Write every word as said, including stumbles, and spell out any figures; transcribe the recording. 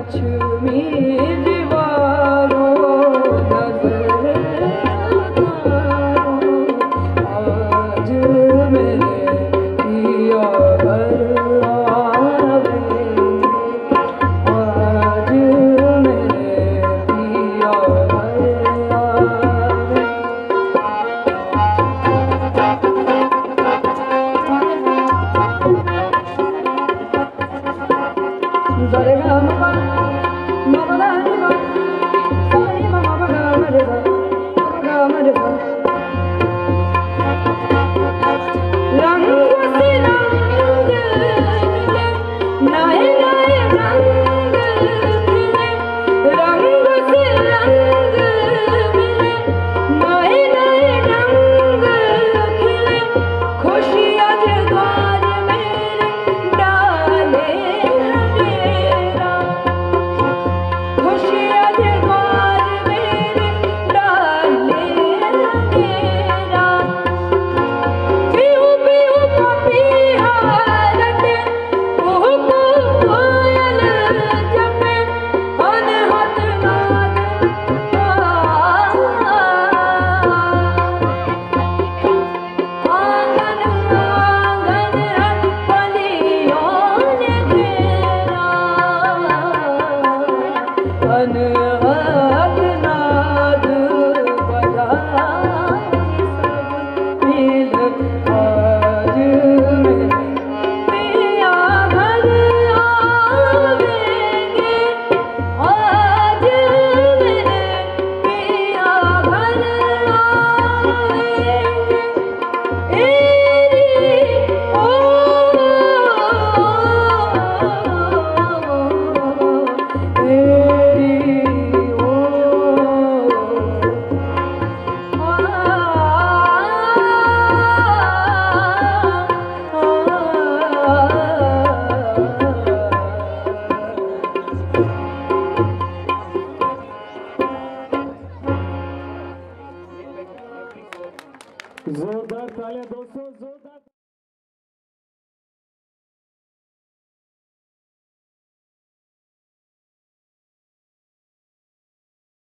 लक्ष्मी दीवारो नजर आज मेरे पिया घर आवे आज मेरे पिया घर आवे Zare ga ma pa ma pa da ni ma sa ni ma ma pa ga ma re ga ma pa ga ma re ga rang se rang mile nae nae rang mile rang se rang mile nae nae rang khile खुशियां जगार मेरे डाले जोरदार तालियां दोस्तों, जोरदार।